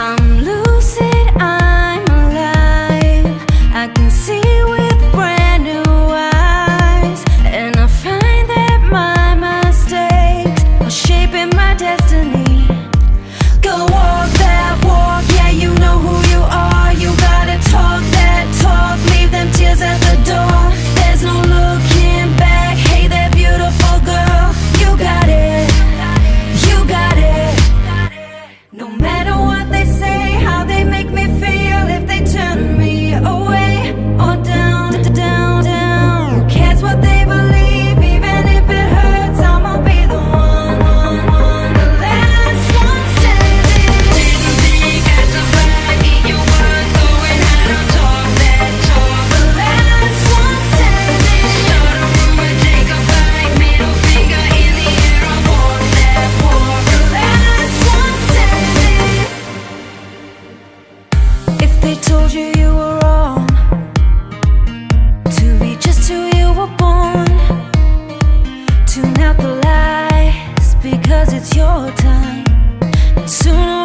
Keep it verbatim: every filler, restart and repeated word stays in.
I'm lucid, I'm alive. I can see with brand new eyes, and I find that my mistakes are shaping my destiny. Go walk that walk, yeah, you know who you are. You gotta talk that talk, leave them tears at the door. There's no looking back, hey there beautiful girl. You got it, you got it. No matter what they say, how they make me feel, if they turn me away or down, down, down, who cares what they believe, even if it hurts, I'ma be the one, one, one, the last one standing. Anything I survive, eat your words, going out and talk that talk. The last one standing. Start a rumor, take a bite, middle finger in the air, I walk that walk. The last one standing. If they told you you were wrong, to be just who you were born, tune out the lies, because it's your time. And sooner